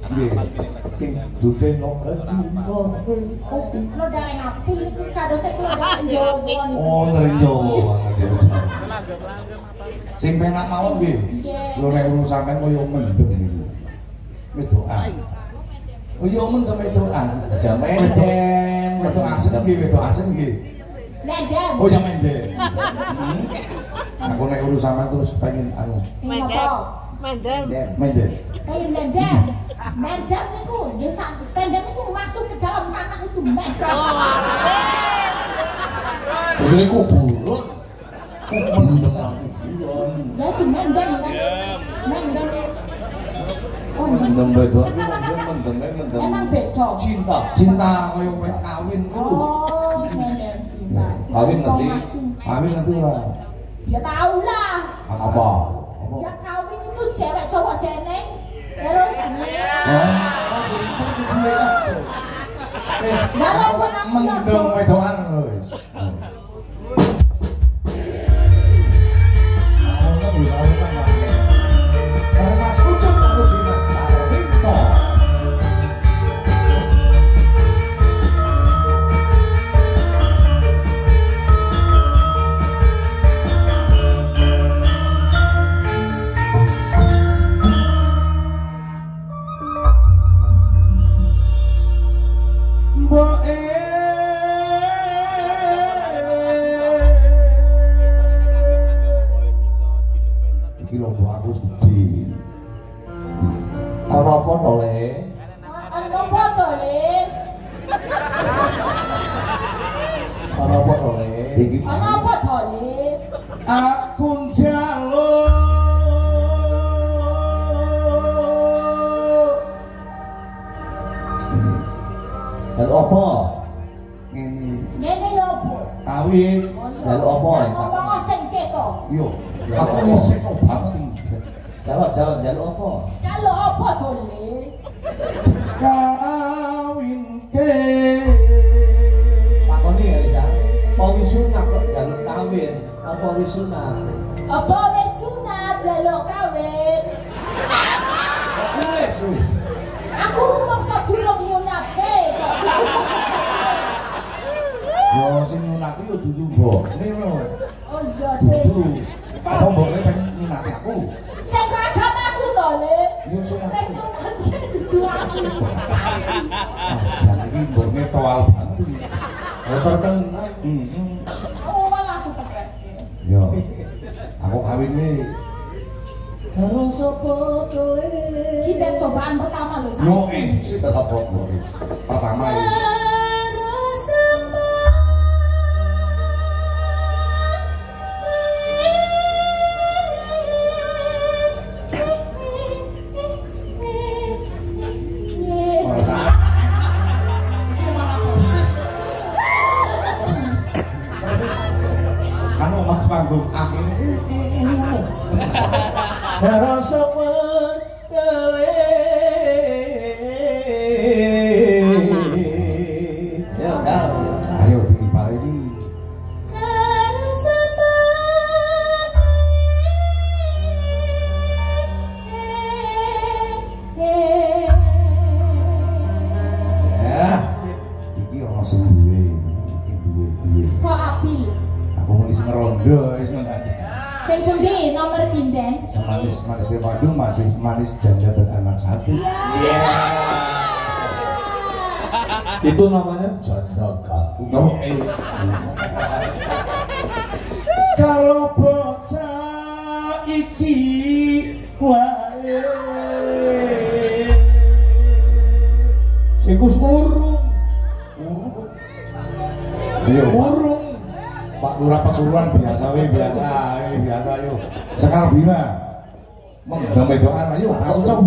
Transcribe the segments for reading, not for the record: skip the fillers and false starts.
Nggih. Sing dude noket kopi kula dereng api niku kadose kula dereng Jawa niku. Oh, dereng Jawa nggih. Sing penak mawon nggih. Lho nek urus sampean koyo mendem niku. Wedokan. Oh iya mendem wedokan. Sampeyan wedok asem nggih, wedok asem nggih. Mendem. Oh ya mendem. Aku nek urus sampean terus pengen anu. Mendem. Mendem. Pengen mendem. Mendem niku nggih sak mendem itu masuk ke dalam tanah itu mendem. Ini kuburan. Mendem aku. Ya itu mendem kan. Mendem. Oh, Mendem wedok iki mendem. Emang beda. Cinta koyo wet kawin niku. Oh, mendem cinta. Kawin ngerti? Kawin ngerti ora? Ya tahu lah. Apa? Ya kawin itu cewek cowok seneng. Terus Itu cukup mereka. Aku tak mendem wedokan wis. Karena Mas Ucup lalu Dimas Tarwinto. Iki lho aku sedih. Ana apa to, Le? Ana apa to, Le? Ana apa to, Le? Iki Ana apa to, Le? aku njaluk Jaluk apa? ngene Ngene lho, Bu. kawin. Jaluk apa? Ngomong sing ceto. Yo, aku isih kok banget. Jawab, jaluk apa? Jaluk apa to, Le? Kawin ke Takoni ya, Lisa. Apa wis sunat kok jaluk kawin? Apa wis sunat? Apa wis sunat jaluk kawin? wis wis. Aku rumangsa durung nyunatke kok. Yo sing nyunat yo dudu mbok. Nino. Oh iya, Dek. Dudu. Apa mbokne pengen nyunat aku? Sing ragam aku to, Le. Yo sunat. Sing nyunatke dudu aku. Jadi mbokne toal banget iki. Motor kan. Oh, malah aku tekreke. Yo. Aku kawine Karo sapa to, Le? Kita cobaan pertama lho, yo Sa. sih tetap kok. Pertama iki. Anu Mas panggung akhirnya ngono. Karo sapa to, Le? Ya, jawab. Ayo dibaleni. Karo sapa Ya. Iki ono sing duwe, iki duwe. kok abil. Aku mau sing rondo wis ngono aja. Sing pundi nomor pinden? Semanis manis padu masih manis janda beranak satu. Iya. Itu namanya janda gantung. No, kalau bocah iki wae Sing Gus urung. Iya, Urung. Pak Lurah Pasuruan biasa biasa yuk. Sekarang Bima mendamai doan ayo aku coba.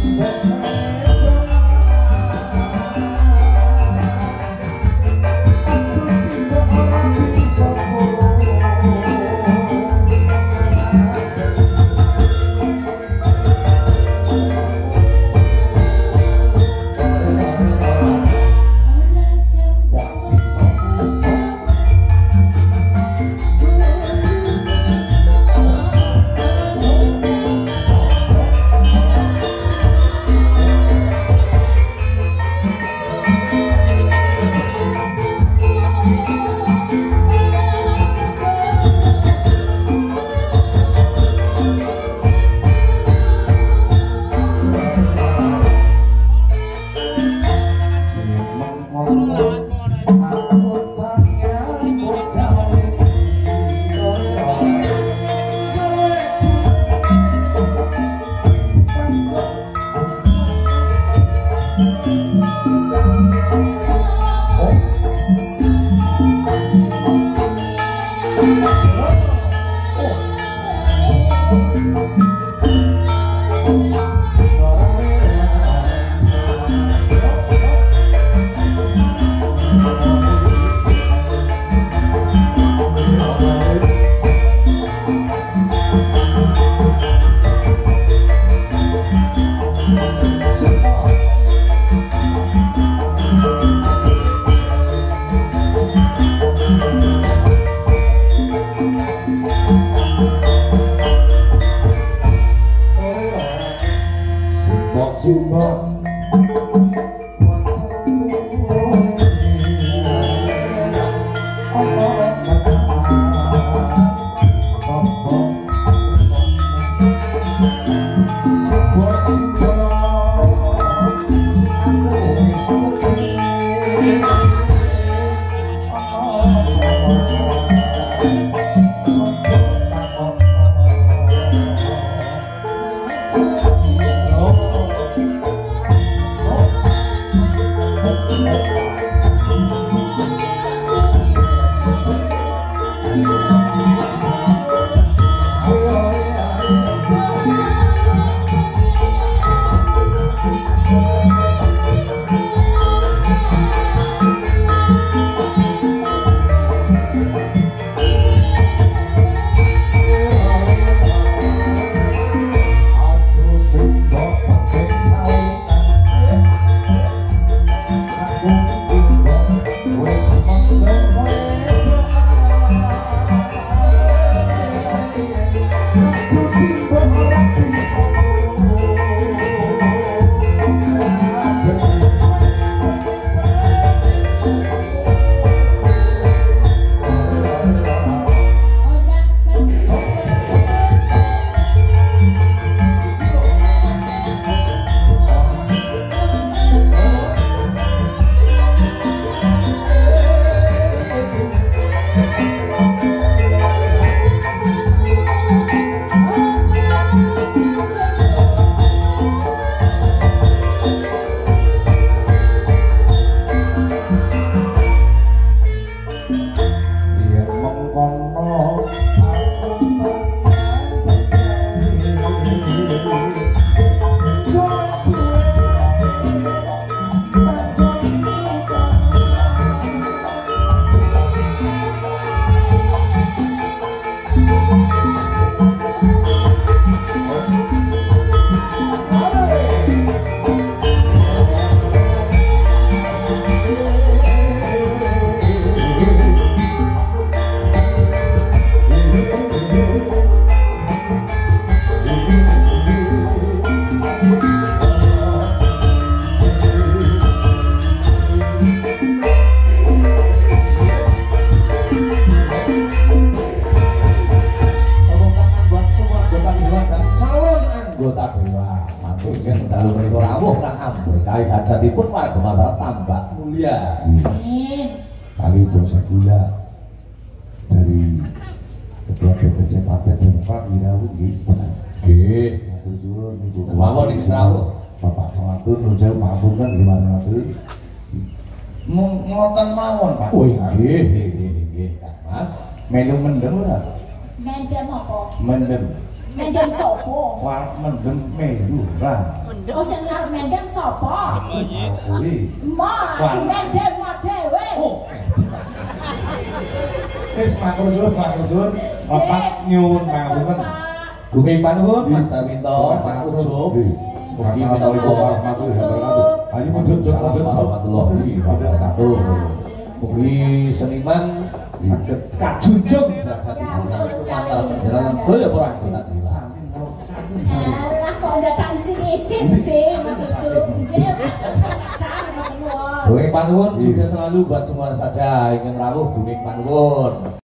hajatipun warga masyarakat tambah mulia. Kali dosa gula dari Ketua DPC Partai Demokrat Wirawu gitu. Nggih. Matur suwun niku. Mawon niki rawuh. Bapak Sawatur nun sewu mampun kan gimana nanti? Ngoten mawon, Pak. Oh nggih, Kang Mas. Melu mendem ora? Mendem apa? Mendem. Mendem sopo? Warek mendem melu lah. Oh sing ngarep mendem sopo? Kuwi. Ma, mendem dhewe. Oh. Wis matur suwun. Papat nyuwun pangapunten. Gumi panuwun Mas Darminto, Mas Ucup. Assalamualaikum warahmatullahi wabarakatuh. Ayo mundut. Warahmatullahi wabarakatuh. Mugi seniman saged kajunjung mantap perjalanan Jaya Perang Bintang. Alah kok ndak tak isin-isin sih Mas Ucup. Gumi panuwun sukses selalu buat semua saja ingin rawuh gumi panuwun.